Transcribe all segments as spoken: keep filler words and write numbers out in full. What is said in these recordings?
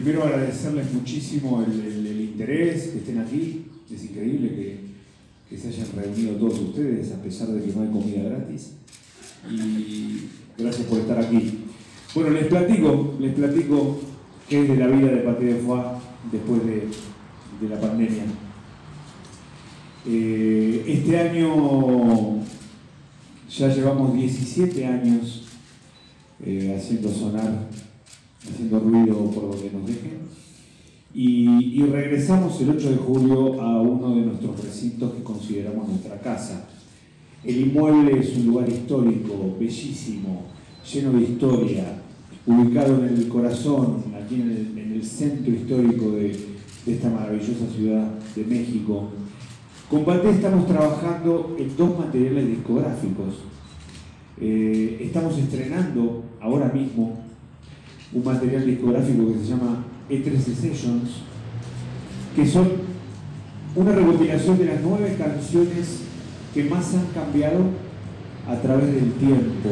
primero agradecerles muchísimo el, el, el interés, que estén aquí. Es increíble que, que se hayan reunido todos ustedes, a pesar de que no hay comida gratis. Y gracias por estar aquí. Bueno, les platico, les platico qué es de la vida de Pathé de Foix después de, de la pandemia. Eh, este año ya llevamos diecisiete años eh, haciendo sonar, haciendo ruido por donde nos dejen, y, y regresamos el ocho de julio a uno de nuestros recintos que consideramos nuestra casa. El inmueble es un lugar histórico, bellísimo, lleno de historia, ubicado en el corazón, aquí en el, en el centro histórico de, de esta maravillosa ciudad de México. Con Pathé estamos trabajando en dos materiales discográficos. Eh, estamos estrenando ahora mismo un material discográfico que se llama E trece Sessions, que son una recopilación de las nueve canciones que más han cambiado a través del tiempo.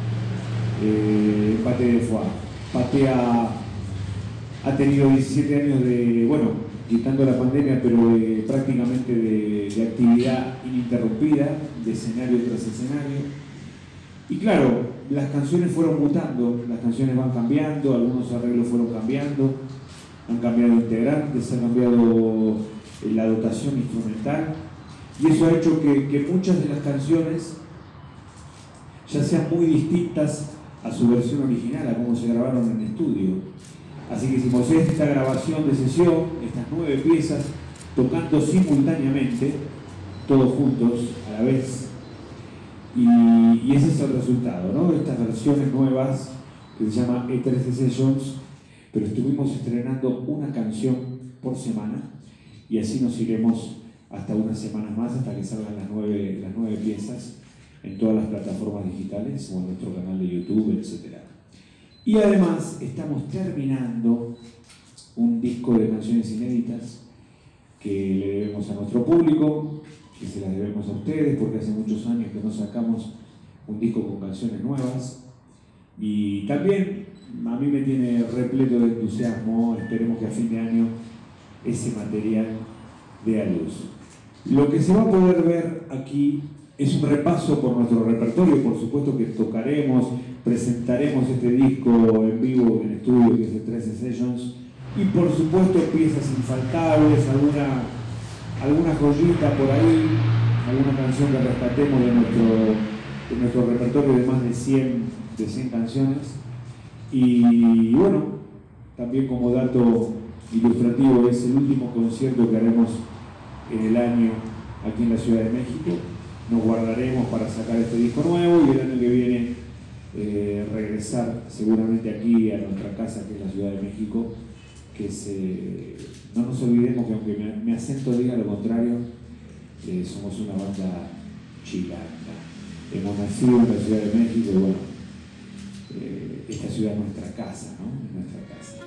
Eh, Pathé de Foix. Pathé ha, ha tenido diecisiete años de, bueno, quitando la pandemia, pero de, prácticamente de, de actividad ininterrumpida, de escenario tras escenario. Y claro, las canciones fueron mutando, las canciones van cambiando, algunos arreglos fueron cambiando, han cambiado integrantes, ha cambiado la dotación instrumental, y eso ha hecho que, que muchas de las canciones ya sean muy distintas a su versión original, a cómo se grabaron en estudio. Así que hicimos esta grabación de sesión, estas nueve piezas, tocando simultáneamente, todos juntos, a la vez. Y, y ese es el resultado, ¿no? Estas versiones nuevas, que se llama E trece Sessions, pero estuvimos estrenando una canción por semana, y así nos iremos hasta unas semanas más, hasta que salgan las nueve, las nueve piezas en todas las plataformas digitales o en nuestro canal de YouTube, etcétera. Y además estamos terminando un disco de canciones inéditas que le debemos a nuestro público, que se las debemos a ustedes, porque hace muchos años que no sacamos un disco con canciones nuevas. Y también a mí me tiene repleto de entusiasmo. Esperemos que a fin de año ese material dé a luz. Lo que se va a poder ver aquí es un repaso por nuestro repertorio. Por supuesto que tocaremos, presentaremos este disco en vivo en estudio, que es E trece Sessions, y por supuesto piezas infaltables, alguna, alguna joyita por ahí, alguna canción que rescatemos de nuestro, de nuestro repertorio de más de cien, de cien canciones. Y bueno, también como dato ilustrativo, es el último concierto que haremos en el año aquí en la Ciudad de México. Nos guardaremos para sacar este disco nuevo y el año que viene eh, regresar seguramente aquí a nuestra casa, que es la Ciudad de México, que se, no nos olvidemos que aunque mi, mi acento diga lo contrario, eh, somos una banda chilanga. Hemos nacido en la Ciudad de México y bueno, eh, esta ciudad es nuestra casa, ¿no? Es nuestra casa.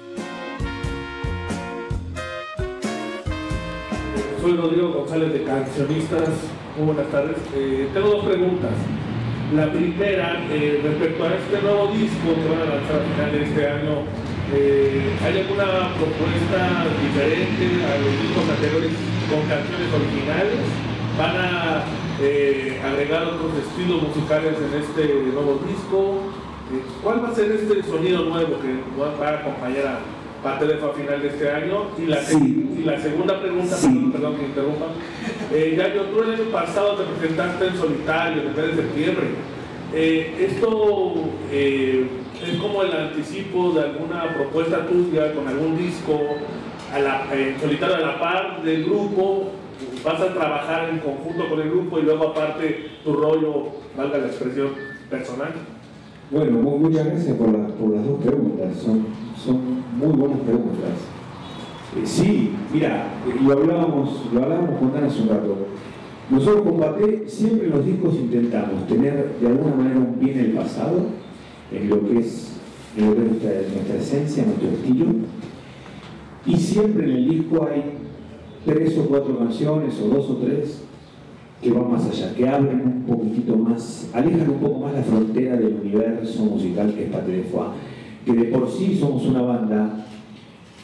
Soy Rodrigo González de Cancionistas. Muy buenas tardes. Eh, tengo dos preguntas. La primera, eh, respecto a este nuevo disco que van a lanzar a final de este año, eh, ¿hay alguna propuesta diferente a los discos anteriores con canciones originales? ¿Van a eh, agregar otros estilos musicales en este nuevo disco? Eh, ¿Cuál va a ser este sonido nuevo que va a acompañar a Pathé de Foix a final de este año? Y la, Sí. y la segunda pregunta, Sí. perdón, perdón que interrumpa. Eh, ya yo, tú el año pasado te presentaste en solitario, en el mes de septiembre. Eh, ¿Esto eh, es como el anticipo de alguna propuesta tuya con algún disco a la, eh, solitario a la par del grupo? ¿Vas a trabajar en conjunto con el grupo y luego aparte tu rollo, valga la expresión, personal? Bueno, muy, muchas gracias por, la, por las dos preguntas, son, son muy buenas preguntas. Eh, sí, mira, eh, lo hablábamos, lo hablábamos con Dan hace un rato. Nosotros con Pathé siempre en los discos intentamos tener de alguna manera un pie en el pasado, en lo que es, en lo que es nuestra, nuestra esencia, nuestro estilo, y siempre en el disco hay tres o cuatro canciones, o dos o tres, que van más allá, que abren un poquitito más, alejan un poco más la frontera del universo musical que es Pathé de Foix, que de por sí somos una banda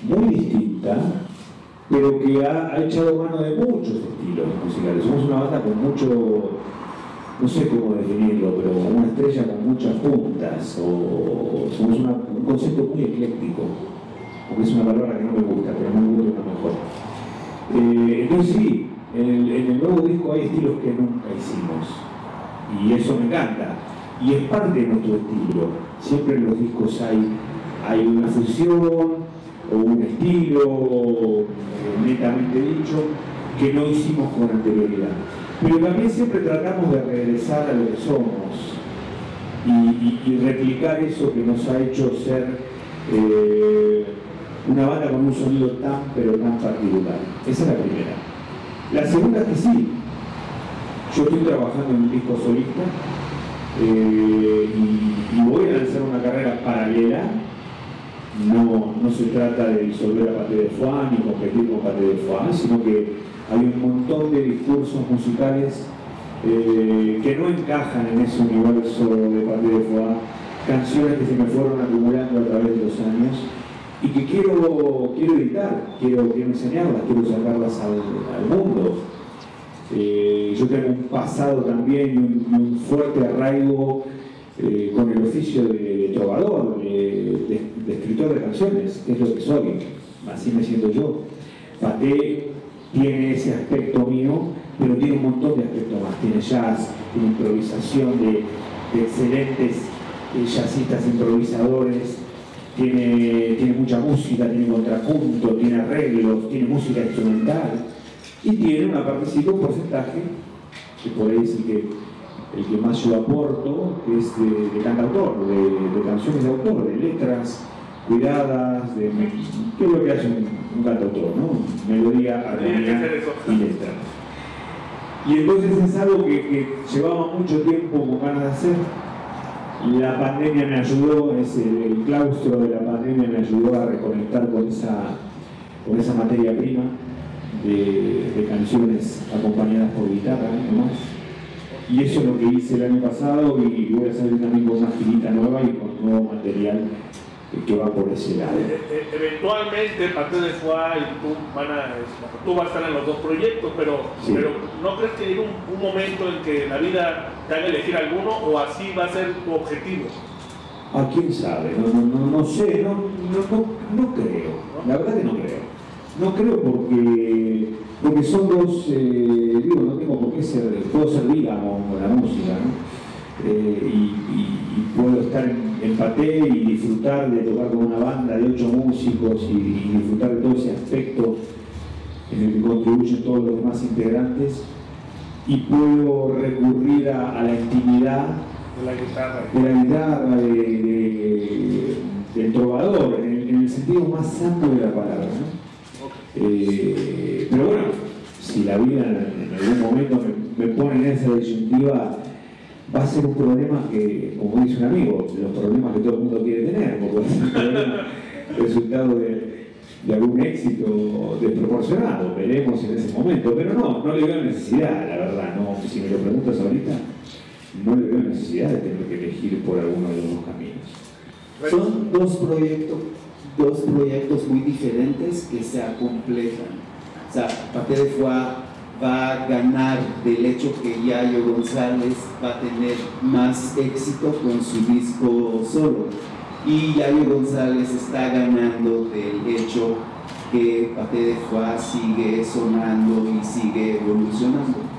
muy distinta, pero que ha, ha echado mano de muchos estilos musicales. Somos una banda con mucho, no sé cómo definirlo, pero una estrella con muchas puntas, o somos una, un concepto muy ecléctico, porque es una palabra que no me gusta, pero me gusta una mejor. Eh, entonces sí, en el, en el nuevo disco hay estilos que nunca hicimos, y eso me encanta, y es parte de nuestro estilo. Siempre en los discos hay, hay una fusión, o un estilo eh, netamente dicho, que no hicimos con anterioridad. Pero también siempre tratamos de regresar a lo que somos y, y, y replicar eso que nos ha hecho ser eh, una banda con un sonido tan pero tan particular. Esa es la primera. La segunda es que sí, yo estoy trabajando en un disco solista eh, y, y voy a lanzar una carrera paralela. No, no se trata de disolver a Paté de Foix ni competir con Paté de Foix, sino que hay un montón de discursos musicales eh, que no encajan en ese universo de Paté de Foix, canciones que se me fueron acumulando a través de los años y que quiero, quiero editar, quiero, quiero enseñarlas, quiero sacarlas al, al mundo. Eh, yo tengo un pasado también y un, un fuerte arraigo Eh, con el oficio de, de trovador, de, de, de escritor de canciones, que es lo que soy, así me siento yo. Paté tiene ese aspecto mío, pero tiene un montón de aspectos más. Tiene jazz, tiene improvisación de, de excelentes eh, jazzistas improvisadores, tiene, tiene mucha música, tiene contrapunto, tiene arreglos, tiene música instrumental y tiene una partecita, un porcentaje, que por ahí es el que el que más yo aporto, que es de, de cantautor, de, de canciones de autor, de letras cuidadas, de, ¿qué es lo que hace un, un cantautor, ¿no? Melodía, armonía y letra. Y entonces es algo que, que llevaba mucho tiempo con ganas de hacer. La pandemia me ayudó, es el, el claustro de la pandemia me ayudó a reconectar con esa, con esa materia prima de, de canciones acompañadas por guitarra, ¿no? Y eso es lo que hice el año pasado y voy a salir también con una girita nueva y con nuevo material que va por ese lado. Eventualmente, Paté de Foix y tú, van a, tú vas a estar en los dos proyectos, pero, sí. pero ¿no crees que llegue un, un momento en que la vida te haga elegir alguno o así va a ser tu objetivo? Ah, quién sabe, no, no, no, no sé, no, no, no, no creo, la verdad que no creo. No creo porque, porque son dos, eh, digo, no tengo por qué ser, puedo ser digamos con la música, ¿no? Eh, y, y, y puedo estar en, en Paté y disfrutar de tocar con una banda de ocho músicos y, y disfrutar de todo ese aspecto en el que contribuyen todos los demás integrantes, y puedo recurrir a, a la intimidad de la guitarra, de la guitarra, de, de, del trovador, en el, en el sentido más amplio de la palabra, ¿no? Eh, pero bueno, si la vida en, en algún momento me, me pone en esa disyuntiva, va a ser un problema que, como dice un amigo, los problemas que todo el mundo quiere tener, porque va a ser un problema resultado de, de algún éxito desproporcionado, veremos en ese momento, pero no, no le veo necesidad, la verdad, no, si me lo preguntas ahorita, no le veo necesidad de tener que elegir por alguno de los dos caminos. Son dos proyectos dos proyectos muy diferentes que se completan. O sea, Paté de Foix va a ganar del hecho que Yayo González va a tener más éxito con su disco solo, y Yayo González está ganando del hecho que Paté de Foix sigue sonando y sigue evolucionando.